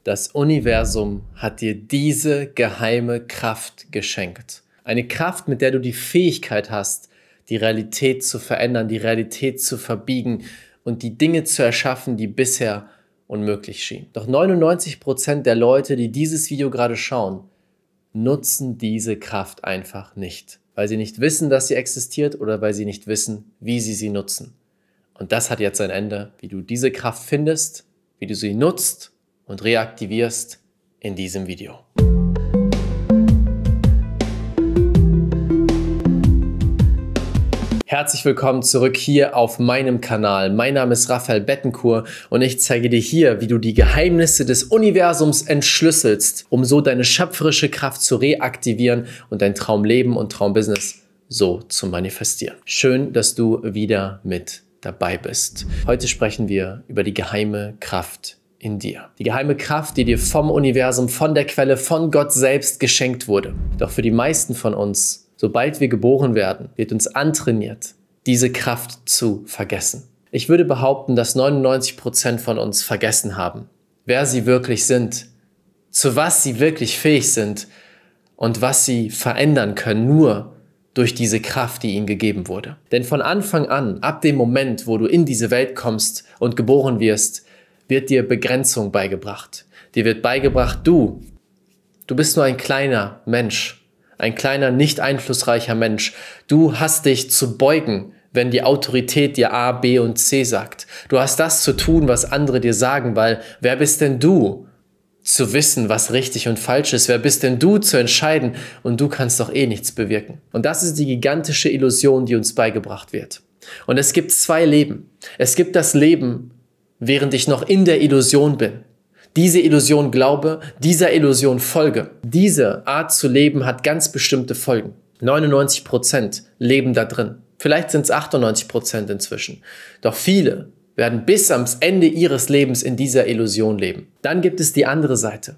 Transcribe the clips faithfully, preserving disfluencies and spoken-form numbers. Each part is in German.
Das Universum hat dir diese geheime Kraft geschenkt. Eine Kraft, mit der du die Fähigkeit hast, die Realität zu verändern, die Realität zu verbiegen und die Dinge zu erschaffen, die bisher unmöglich schienen. Doch neunundneunzig Prozent der Leute, die dieses Video gerade schauen, nutzen diese Kraft einfach nicht, weil sie nicht wissen, dass sie existiert oder weil sie nicht wissen, wie sie sie nutzen. Und das hat jetzt ein Ende, wie du diese Kraft findest, wie du sie nutzt und reaktivierst in diesem Video. Herzlich willkommen zurück hier auf meinem Kanal. Mein Name ist Raphael Bettencourt und ich zeige dir hier, wie du die Geheimnisse des Universums entschlüsselst, um so deine schöpferische Kraft zu reaktivieren und dein Traumleben und Traumbusiness so zu manifestieren. Schön, dass du wieder mit dabei bist. Heute sprechen wir über die geheime Kraft in dir. Die geheime Kraft, die dir vom Universum, von der Quelle, von Gott selbst geschenkt wurde. Doch für die meisten von uns, sobald wir geboren werden, wird uns antrainiert, diese Kraft zu vergessen. Ich würde behaupten, dass neunundneunzig Prozent von uns vergessen haben, wer sie wirklich sind, zu was sie wirklich fähig sind und was sie verändern können, nur durch diese Kraft, die ihnen gegeben wurde. Denn von Anfang an, ab dem Moment, wo du in diese Welt kommst und geboren wirst, wird dir Begrenzung beigebracht. Dir wird beigebracht, du, du bist nur ein kleiner Mensch, ein kleiner, nicht einflussreicher Mensch. Du hast dich zu beugen, wenn die Autorität dir A, B und C sagt. Du hast das zu tun, was andere dir sagen, weil wer bist denn du, zu wissen, was richtig und falsch ist? Wer bist denn du, zu entscheiden? Und du kannst doch eh nichts bewirken. Und das ist die gigantische Illusion, die uns beigebracht wird. Und es gibt zwei Leben. Es gibt das Leben, während ich noch in der Illusion bin. Diese Illusion glaube, dieser Illusion folge. Diese Art zu leben hat ganz bestimmte Folgen. neunundneunzig Prozent leben da drin. Vielleicht sind es achtundneunzig Prozent inzwischen. Doch viele werden bis am Ende ihres Lebens in dieser Illusion leben. Dann gibt es die andere Seite.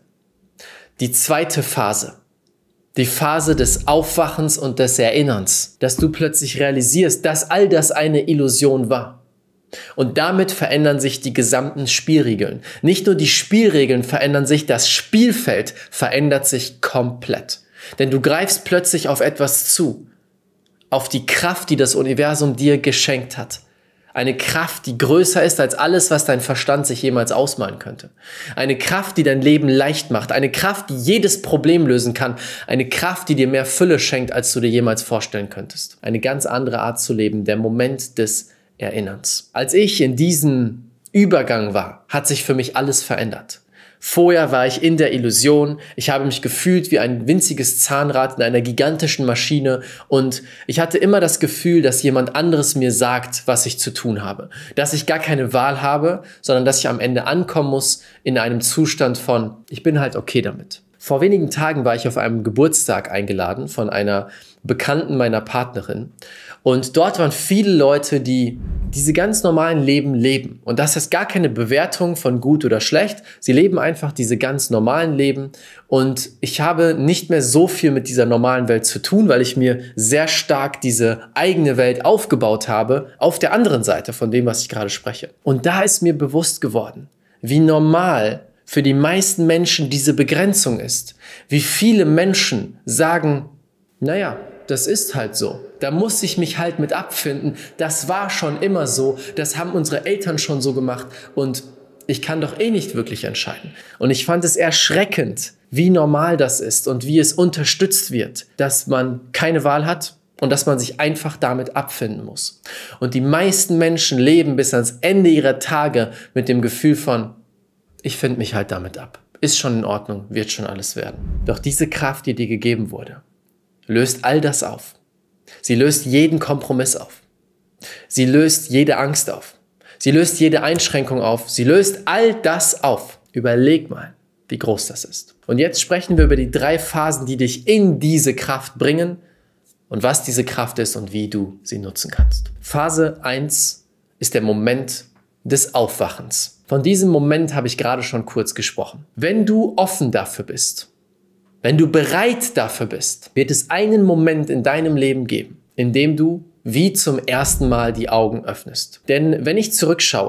Die zweite Phase. Die Phase des Aufwachens und des Erinnerns. Dass du plötzlich realisierst, dass all das eine Illusion war. Und damit verändern sich die gesamten Spielregeln. Nicht nur die Spielregeln verändern sich, das Spielfeld verändert sich komplett. Denn du greifst plötzlich auf etwas zu. Auf die Kraft, die das Universum dir geschenkt hat. Eine Kraft, die größer ist als alles, was dein Verstand sich jemals ausmalen könnte. Eine Kraft, die dein Leben leicht macht. Eine Kraft, die jedes Problem lösen kann. Eine Kraft, die dir mehr Fülle schenkt, als du dir jemals vorstellen könntest. Eine ganz andere Art zu leben. Der Moment des Erinnerns. Als ich in diesem Übergang war, hat sich für mich alles verändert. Vorher war ich in der Illusion, ich habe mich gefühlt wie ein winziges Zahnrad in einer gigantischen Maschine und ich hatte immer das Gefühl, dass jemand anderes mir sagt, was ich zu tun habe. Dass ich gar keine Wahl habe, sondern dass ich am Ende ankommen muss in einem Zustand von, ich bin halt okay damit. Vor wenigen Tagen war ich auf einem Geburtstag eingeladen von einer Bekannten meiner Partnerin und dort waren viele Leute, die diese ganz normalen Leben leben. Und das ist gar keine Bewertung von gut oder schlecht. Sie leben einfach diese ganz normalen Leben und ich habe nicht mehr so viel mit dieser normalen Welt zu tun, weil ich mir sehr stark diese eigene Welt aufgebaut habe auf der anderen Seite von dem, was ich gerade spreche. Und da ist mir bewusst geworden, wie normal für die meisten Menschen diese Begrenzung ist. Wie viele Menschen sagen, naja, das ist halt so. Da muss ich mich halt mit abfinden. Das war schon immer so. Das haben unsere Eltern schon so gemacht. Und ich kann doch eh nicht wirklich entscheiden. Und ich fand es erschreckend, wie normal das ist und wie es unterstützt wird, dass man keine Wahl hat und dass man sich einfach damit abfinden muss. Und die meisten Menschen leben bis ans Ende ihrer Tage mit dem Gefühl von, ich finde mich halt damit ab. Ist schon in Ordnung, wird schon alles werden. Doch diese Kraft, die dir gegeben wurde, löst all das auf. Sie löst jeden Kompromiss auf. Sie löst jede Angst auf. Sie löst jede Einschränkung auf. Sie löst all das auf. Überleg mal, wie groß das ist. Und jetzt sprechen wir über die drei Phasen, die dich in diese Kraft bringen und was diese Kraft ist und wie du sie nutzen kannst. Phase eins ist der Moment des Aufwachens. Von diesem Moment habe ich gerade schon kurz gesprochen. Wenn du offen dafür bist, wenn du bereit dafür bist, wird es einen Moment in deinem Leben geben, in dem du wie zum ersten Mal die Augen öffnest. Denn wenn ich zurückschaue,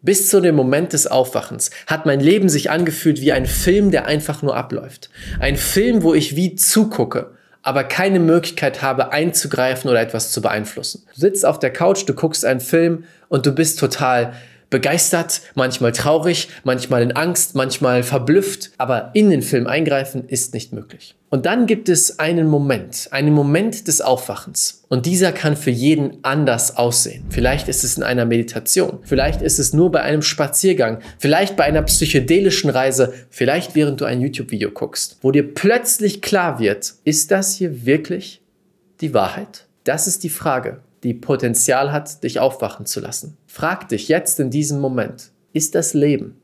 Bis zu dem Moment des Aufwachens hat mein Leben sich angefühlt wie ein Film, der einfach nur abläuft. Ein Film, wo ich wie zugucke, aber keine Möglichkeit habe, einzugreifen oder etwas zu beeinflussen. Du sitzt auf der Couch, du guckst einen Film und du bist total begeistert, manchmal traurig, manchmal in Angst, manchmal verblüfft, aber in den Film eingreifen ist nicht möglich. Und dann gibt es einen Moment, einen Moment des Aufwachens. Und dieser kann für jeden anders aussehen. Vielleicht ist es in einer Meditation, vielleicht ist es nur bei einem Spaziergang, vielleicht bei einer psychedelischen Reise, vielleicht während du ein YouTube-Video guckst, wo dir plötzlich klar wird, ist das hier wirklich die Wahrheit? Das ist die Frage, die Potenzial hat, dich aufwachen zu lassen. Frag dich jetzt in diesem Moment, ist das Leben,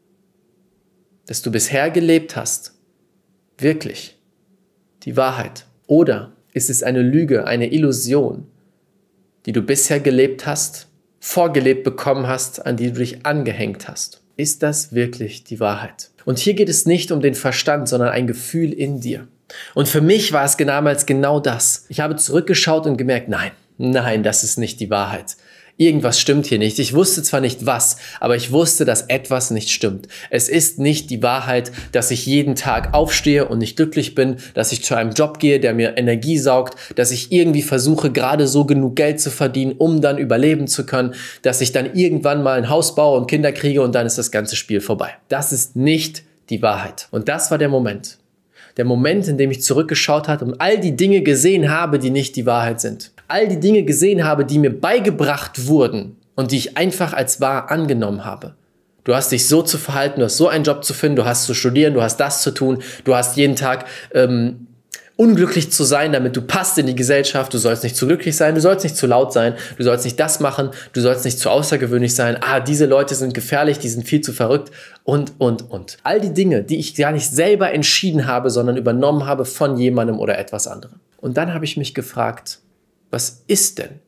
das du bisher gelebt hast, wirklich die Wahrheit? Oder ist es eine Lüge, eine Illusion, die du bisher gelebt hast, vorgelebt bekommen hast, an die du dich angehängt hast? Ist das wirklich die Wahrheit? Und hier geht es nicht um den Verstand, sondern ein Gefühl in dir. Und für mich war es damals genau das. Ich habe zurückgeschaut und gemerkt, nein, Nein, das ist nicht die Wahrheit. Irgendwas stimmt hier nicht. Ich wusste zwar nicht was, aber ich wusste, dass etwas nicht stimmt. Es ist nicht die Wahrheit, dass ich jeden Tag aufstehe und nicht glücklich bin, dass ich zu einem Job gehe, der mir Energie saugt, dass ich irgendwie versuche, gerade so genug Geld zu verdienen, um dann überleben zu können, dass ich dann irgendwann mal ein Haus baue und Kinder kriege und dann ist das ganze Spiel vorbei. Das ist nicht die Wahrheit. Und das war der Moment. Der Moment, in dem ich zurückgeschaut habe und all die Dinge gesehen habe, die nicht die Wahrheit sind. All die Dinge gesehen habe, die mir beigebracht wurden und die ich einfach als wahr angenommen habe. Du hast dich so zu verhalten, du hast so einen Job zu finden, du hast zu studieren, du hast das zu tun, du hast jeden Tag ähm, unglücklich zu sein, damit du passt in die Gesellschaft, du sollst nicht zu glücklich sein, du sollst nicht zu laut sein, du sollst nicht das machen, du sollst nicht zu außergewöhnlich sein, ah, diese Leute sind gefährlich, die sind viel zu verrückt und, und, und. All die Dinge, die ich gar nicht selber entschieden habe, sondern übernommen habe von jemandem oder etwas anderem. Und dann habe ich mich gefragt, was ist denn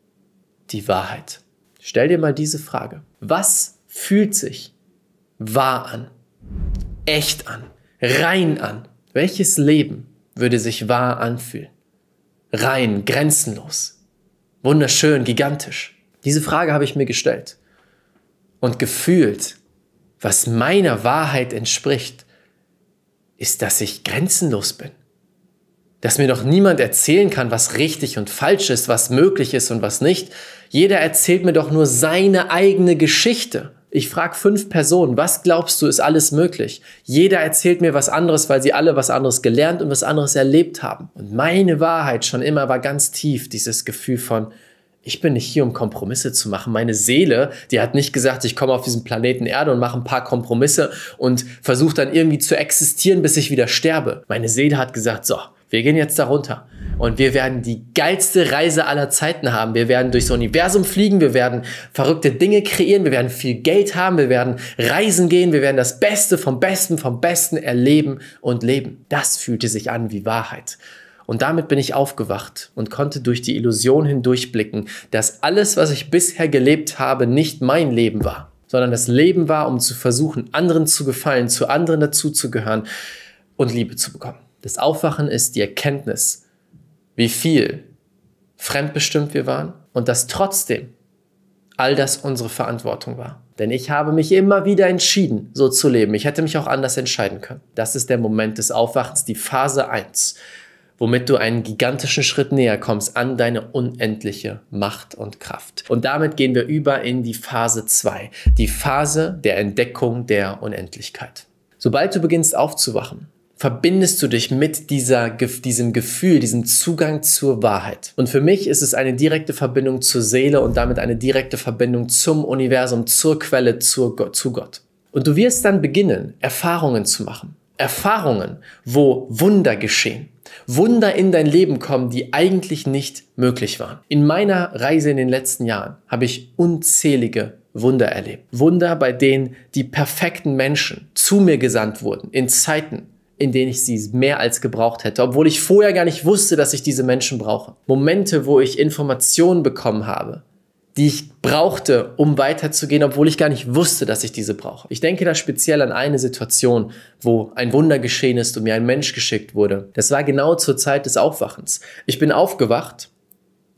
die Wahrheit? Stell dir mal diese Frage. Was fühlt sich wahr an, echt an, rein an? Welches Leben würde sich wahr anfühlen? Rein, grenzenlos, wunderschön, gigantisch. Diese Frage habe ich mir gestellt und gefühlt, was meiner Wahrheit entspricht, ist, dass ich grenzenlos bin. Dass mir doch niemand erzählen kann, was richtig und falsch ist, was möglich ist und was nicht. Jeder erzählt mir doch nur seine eigene Geschichte. Ich frage fünf Personen, was glaubst du, ist alles möglich? Jeder erzählt mir was anderes, weil sie alle was anderes gelernt und was anderes erlebt haben. Und meine Wahrheit schon immer war ganz tief, dieses Gefühl von, ich bin nicht hier, um Kompromisse zu machen. Meine Seele, die hat nicht gesagt, ich komme auf diesen Planeten Erde und mache ein paar Kompromisse und versuche dann irgendwie zu existieren, bis ich wieder sterbe. Meine Seele hat gesagt, so, wir gehen jetzt da runter und wir werden die geilste Reise aller Zeiten haben. Wir werden durchs Universum fliegen, wir werden verrückte Dinge kreieren, wir werden viel Geld haben, wir werden reisen gehen, wir werden das Beste vom Besten vom Besten erleben und leben. Das fühlte sich an wie Wahrheit. Und damit bin ich aufgewacht und konnte durch die Illusion hindurchblicken, dass alles, was ich bisher gelebt habe, nicht mein Leben war, sondern das Leben war, um zu versuchen, anderen zu gefallen, zu anderen dazuzugehören und Liebe zu bekommen. Das Aufwachen ist die Erkenntnis, wie viel fremdbestimmt wir waren und dass trotzdem all das unsere Verantwortung war. Denn ich habe mich immer wieder entschieden, so zu leben. Ich hätte mich auch anders entscheiden können. Das ist der Moment des Aufwachens, die Phase eins, womit du einen gigantischen Schritt näher kommst an deine unendliche Macht und Kraft. Und damit gehen wir über in die Phase zwei, die Phase der Entdeckung der Unendlichkeit. Sobald du beginnst aufzuwachen, verbindest du dich mit dieser, diesem Gefühl, diesem Zugang zur Wahrheit. Und für mich ist es eine direkte Verbindung zur Seele und damit eine direkte Verbindung zum Universum, zur Quelle, zur Gott, zu Gott. Und du wirst dann beginnen, Erfahrungen zu machen. Erfahrungen, wo Wunder geschehen. Wunder in dein Leben kommen, die eigentlich nicht möglich waren. In meiner Reise in den letzten Jahren habe ich unzählige Wunder erlebt. Wunder, bei denen die perfekten Menschen zu mir gesandt wurden, in Zeiten, in denen ich sie mehr als gebraucht hätte, obwohl ich vorher gar nicht wusste, dass ich diese Menschen brauche. Momente, wo ich Informationen bekommen habe, die ich brauchte, um weiterzugehen, obwohl ich gar nicht wusste, dass ich diese brauche. Ich denke da speziell an eine Situation, wo ein Wunder geschehen ist und mir ein Mensch geschickt wurde. Das war genau zur Zeit des Aufwachens. Ich bin aufgewacht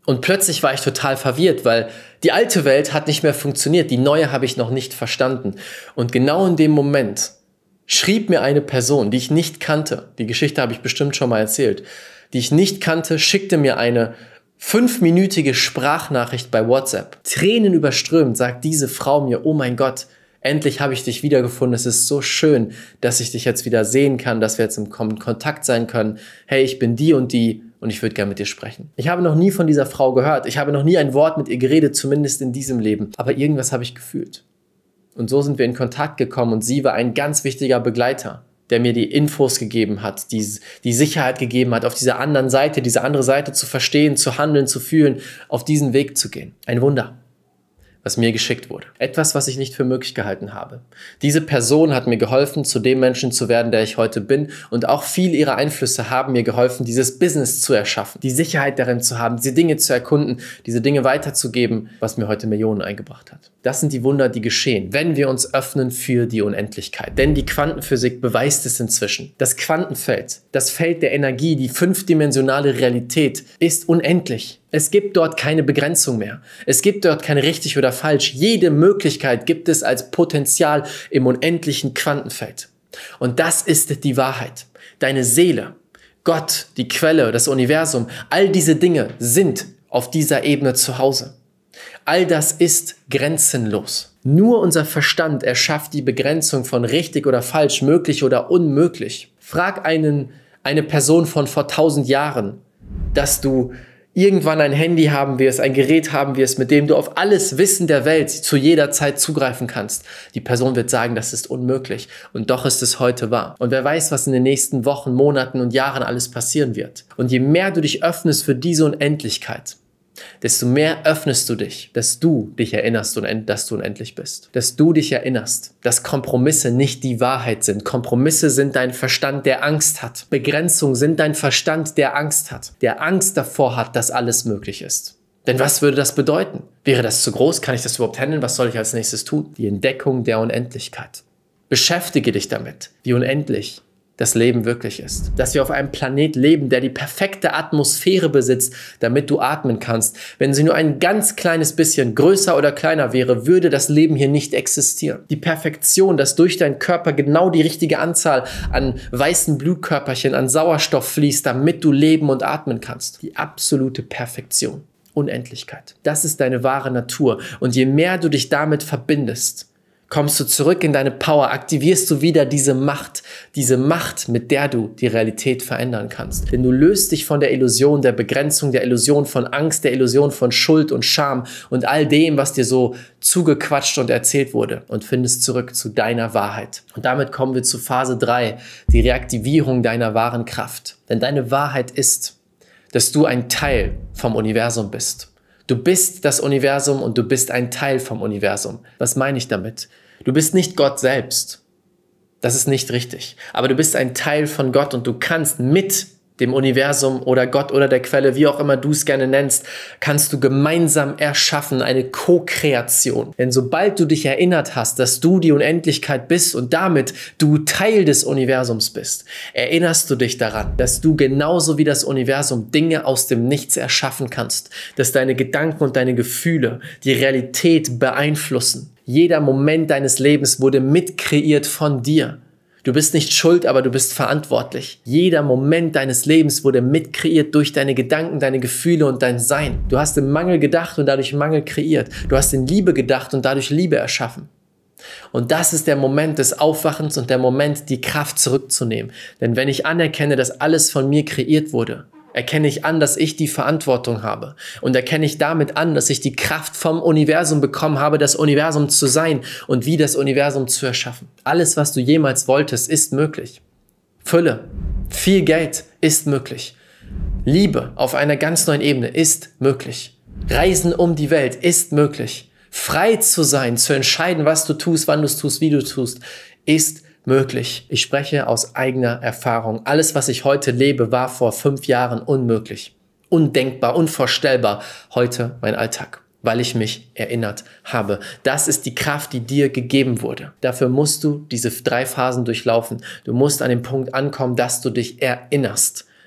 Und plötzlich war ich total verwirrt, weil die alte Welt hat nicht mehr funktioniert, die neue habe ich noch nicht verstanden. Und genau in dem Moment schrieb mir eine Person, die ich nicht kannte, die Geschichte habe ich bestimmt schon mal erzählt, die ich nicht kannte, schickte mir eine fünfminütige Sprachnachricht bei WhatsApp. Tränen überströmend sagt diese Frau mir, oh mein Gott, endlich habe ich dich wiedergefunden, es ist so schön, dass ich dich jetzt wieder sehen kann, dass wir jetzt im Kontakt sein können. Hey, ich bin die und die und ich würde gerne mit dir sprechen. Ich habe noch nie von dieser Frau gehört, ich habe noch nie ein Wort mit ihr geredet, zumindest in diesem Leben, aber irgendwas habe ich gefühlt. Und so sind wir in Kontakt gekommen und sie war ein ganz wichtiger Begleiter, der mir die Infos gegeben hat, die, die Sicherheit gegeben hat, auf dieser anderen Seite, diese andere Seite zu verstehen, zu handeln, zu fühlen, auf diesen Weg zu gehen. Ein Wunder, was mir geschickt wurde. Etwas, was ich nicht für möglich gehalten habe. Diese Person hat mir geholfen, zu dem Menschen zu werden, der ich heute bin. Und auch viel ihrer Einflüsse haben mir geholfen, dieses Business zu erschaffen, die Sicherheit darin zu haben, diese Dinge zu erkunden, diese Dinge weiterzugeben, was mir heute Millionen eingebracht hat. Das sind die Wunder, die geschehen, wenn wir uns öffnen für die Unendlichkeit. Denn die Quantenphysik beweist es inzwischen. Das Quantenfeld, das Feld der Energie, die fünfdimensionale Realität ist unendlich. Es gibt dort keine Begrenzung mehr. Es gibt dort kein richtig oder falsch. Jede Möglichkeit gibt es als Potenzial im unendlichen Quantenfeld. Und das ist die Wahrheit. Deine Seele, Gott, die Quelle, das Universum, all diese Dinge sind auf dieser Ebene zu Hause. All das ist grenzenlos. Nur unser Verstand erschafft die Begrenzung von richtig oder falsch, möglich oder unmöglich. Frag einen, eine Person von vor tausend Jahren, dass du irgendwann ein Handy haben wirst, ein Gerät haben wirst, mit dem du auf alles Wissen der Welt zu jeder Zeit zugreifen kannst. Die Person wird sagen, das ist unmöglich. Und doch ist es heute wahr. Und wer weiß, was in den nächsten Wochen, Monaten und Jahren alles passieren wird. Und je mehr du dich öffnest für diese Unendlichkeit, desto mehr öffnest du dich, dass du dich erinnerst, und dass du unendlich bist. Dass du dich erinnerst, dass Kompromisse nicht die Wahrheit sind. Kompromisse sind dein Verstand, der Angst hat. Begrenzungen sind dein Verstand, der Angst hat. Der Angst davor hat, dass alles möglich ist. Denn was würde das bedeuten? Wäre das zu groß? Kann ich das überhaupt handeln? Was soll ich als nächstes tun? Die Entdeckung der Unendlichkeit. Beschäftige dich damit, wie unendlich das Leben wirklich ist. Dass wir auf einem Planet leben, der die perfekte Atmosphäre besitzt, damit du atmen kannst. Wenn sie nur ein ganz kleines bisschen größer oder kleiner wäre, würde das Leben hier nicht existieren. Die Perfektion, dass durch deinen Körper genau die richtige Anzahl an weißen Blutkörperchen, an Sauerstoff fließt, damit du leben und atmen kannst. Die absolute Perfektion. Unendlichkeit. Das ist deine wahre Natur. Und je mehr du dich damit verbindest, kommst du zurück in deine Power, aktivierst du wieder diese Macht, diese Macht, mit der du die Realität verändern kannst. Denn du löst dich von der Illusion der Begrenzung, der Illusion von Angst, der Illusion von Schuld und Scham und all dem, was dir so zugequatscht und erzählt wurde und findest zurück zu deiner Wahrheit. Und damit kommen wir zu Phase drei, die Reaktivierung deiner wahren Kraft. Denn deine Wahrheit ist, dass du ein Teil vom Universum bist. Du bist das Universum und du bist ein Teil vom Universum. Was meine ich damit? Du bist nicht Gott selbst. Das ist nicht richtig. Aber du bist ein Teil von Gott und du kannst mit dem Universum oder Gott oder der Quelle, wie auch immer du es gerne nennst, kannst du gemeinsam erschaffen, eine Co-Kreation. Denn sobald du dich erinnert hast, dass du die Unendlichkeit bist und damit du Teil des Universums bist, erinnerst du dich daran, dass du genauso wie das Universum Dinge aus dem Nichts erschaffen kannst, dass deine Gedanken und deine Gefühle die Realität beeinflussen. Jeder Moment deines Lebens wurde mitkreiert von dir. Du bist nicht schuld, aber du bist verantwortlich. Jeder Moment deines Lebens wurde mitkreiert durch deine Gedanken, deine Gefühle und dein Sein. Du hast im Mangel gedacht und dadurch Mangel kreiert. Du hast in Liebe gedacht und dadurch Liebe erschaffen. Und das ist der Moment des Aufwachens und der Moment, die Kraft zurückzunehmen. Denn wenn ich anerkenne, dass alles von mir kreiert wurde, erkenne ich an, dass ich die Verantwortung habe. Und erkenne ich damit an, dass ich die Kraft vom Universum bekommen habe, das Universum zu sein und wie das Universum zu erschaffen. Alles, was du jemals wolltest, ist möglich. Fülle, viel Geld ist möglich. Liebe auf einer ganz neuen Ebene ist möglich. Reisen um die Welt ist möglich. Frei zu sein, zu entscheiden, was du tust, wann du es tust, wie du es tust, ist möglich. Möglich. Ich spreche aus eigener Erfahrung. Alles, was ich heute lebe, war vor fünf Jahren unmöglich. Undenkbar, unvorstellbar. Heute mein Alltag, weil ich mich erinnert habe. Das ist die Kraft, die dir gegeben wurde. Dafür musst du diese drei Phasen durchlaufen. Du musst an den Punkt ankommen, dass du dich erinnerst.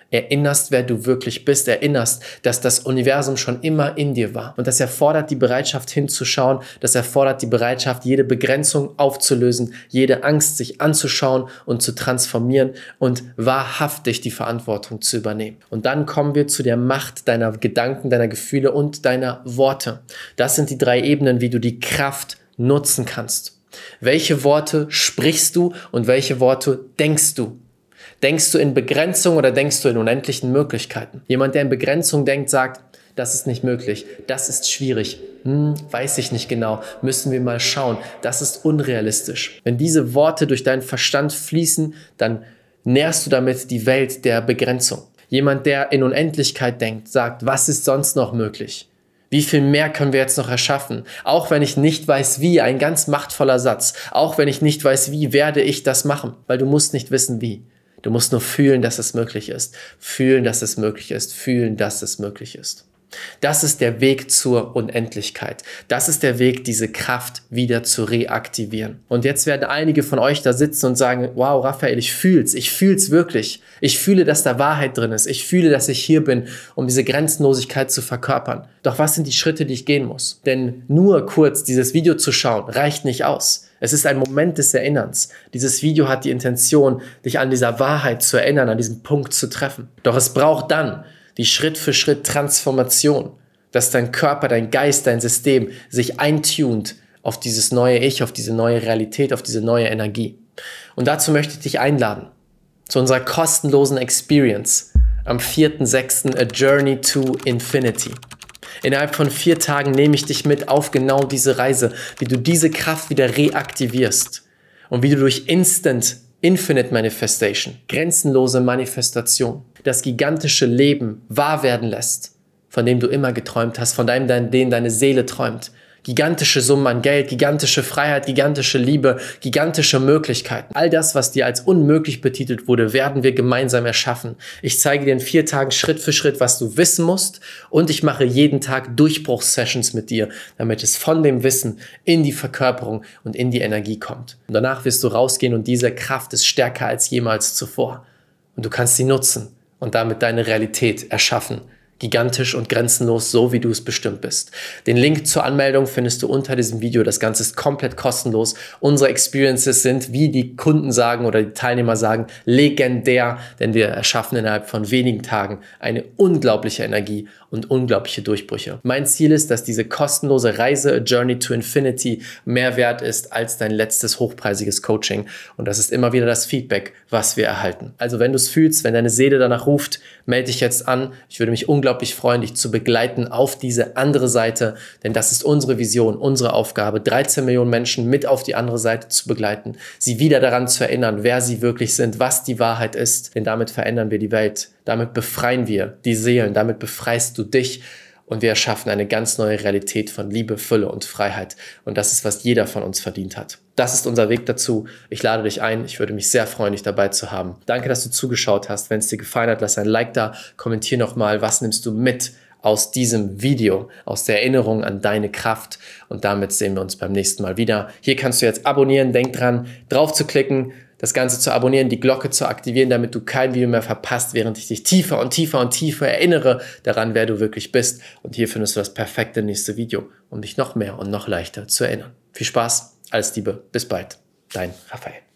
erinnerst, wer du wirklich bist, erinnerst, dass das Universum schon immer in dir war. Und das erfordert die Bereitschaft hinzuschauen, das erfordert die Bereitschaft, jede Begrenzung aufzulösen, jede Angst sich anzuschauen und zu transformieren und wahrhaftig die Verantwortung zu übernehmen. Und dann kommen wir zu der Macht deiner Gedanken, deiner Gefühle und deiner Worte. Das sind die drei Ebenen, wie du die Kraft nutzen kannst. Welche Worte sprichst du und welche Worte denkst du? Denkst du in Begrenzung oder denkst du in unendlichen Möglichkeiten? Jemand, der in Begrenzung denkt, sagt, das ist nicht möglich, das ist schwierig, hm, weiß ich nicht genau, müssen wir mal schauen, das ist unrealistisch. Wenn diese Worte durch deinen Verstand fließen, dann nährst du damit die Welt der Begrenzung. Jemand, der in Unendlichkeit denkt, sagt, was ist sonst noch möglich? Wie viel mehr können wir jetzt noch erschaffen? Auch wenn ich nicht weiß, wie, ein ganz machtvoller Satz. Auch wenn ich nicht weiß, wie, werde ich das machen, weil du musst nicht wissen, wie. Du musst nur fühlen, dass es möglich ist. Fühlen, dass es möglich ist. Fühlen, dass es möglich ist. Das ist der Weg zur Unendlichkeit. Das ist der Weg, diese Kraft wieder zu reaktivieren. Und jetzt werden einige von euch da sitzen und sagen, wow, Raphael, ich fühl's. Ich fühl's wirklich. Ich fühle, dass da Wahrheit drin ist. Ich fühle, dass ich hier bin, um diese Grenzenlosigkeit zu verkörpern. Doch was sind die Schritte, die ich gehen muss? Denn nur kurz dieses Video zu schauen, reicht nicht aus. Es ist ein Moment des Erinnerns. Dieses Video hat die Intention, dich an dieser Wahrheit zu erinnern, an diesem Punkt zu treffen. Doch es braucht dann die Schritt-für-Schritt-Transformation, dass dein Körper, dein Geist, dein System sich eintunt auf dieses neue Ich, auf diese neue Realität, auf diese neue Energie. Und dazu möchte ich dich einladen, zu unserer kostenlosen Experience am vierten sechsten A Journey to Infinity. Innerhalb von vier Tagen nehme ich dich mit auf genau diese Reise, wie du diese Kraft wieder reaktivierst und wie du durch Instant Infinite Manifestation, grenzenlose Manifestation, das gigantische Leben wahr werden lässt, von dem du immer geträumt hast, von dem, den deine Seele träumt. Gigantische Summen an Geld, gigantische Freiheit, gigantische Liebe, gigantische Möglichkeiten. All das, was dir als unmöglich betitelt wurde, werden wir gemeinsam erschaffen. Ich zeige dir in vier Tagen Schritt für Schritt, was du wissen musst, und ich mache jeden Tag Durchbruchssessions mit dir, damit es von dem Wissen in die Verkörperung und in die Energie kommt. Und danach wirst du rausgehen und diese Kraft ist stärker als jemals zuvor. Und du kannst sie nutzen und damit deine Realität erschaffen. Gigantisch und grenzenlos, so wie du es bestimmt bist. Den Link zur Anmeldung findest du unter diesem Video. Das Ganze ist komplett kostenlos. Unsere Experiences sind, wie die Kunden sagen oder die Teilnehmer sagen, legendär, denn wir erschaffen innerhalb von wenigen Tagen eine unglaubliche Energie und unglaubliche Durchbrüche. Mein Ziel ist, dass diese kostenlose Reise, A Journey to Infinity, mehr wert ist als dein letztes hochpreisiges Coaching. Und das ist immer wieder das Feedback, was wir erhalten. Also wenn du es fühlst, wenn deine Seele danach ruft, melde dich jetzt an. Ich würde mich unglaublich freuen, dich zu begleiten auf diese andere Seite, denn das ist unsere Vision, unsere Aufgabe, dreizehn Millionen Menschen mit auf die andere Seite zu begleiten, sie wieder daran zu erinnern, wer sie wirklich sind, was die Wahrheit ist, denn damit verändern wir die Welt, damit befreien wir die Seelen, damit befreist du dich und wir erschaffen eine ganz neue Realität von Liebe, Fülle und Freiheit. Und das ist, was jeder von uns verdient hat. Das ist unser Weg dazu. Ich lade dich ein. Ich würde mich sehr freuen, dich dabei zu haben. Danke, dass du zugeschaut hast. Wenn es dir gefallen hat, lass ein Like da. Kommentier nochmal, was nimmst du mit aus diesem Video, aus der Erinnerung an deine Kraft. Und damit sehen wir uns beim nächsten Mal wieder. Hier kannst du jetzt abonnieren. Denk dran, drauf zu klicken, das Ganze zu abonnieren, die Glocke zu aktivieren, damit du kein Video mehr verpasst, während ich dich tiefer und tiefer und tiefer erinnere daran, wer du wirklich bist. Und hier findest du das perfekte nächste Video, um dich noch mehr und noch leichter zu erinnern. Viel Spaß, alles Liebe, bis bald, dein Raphael.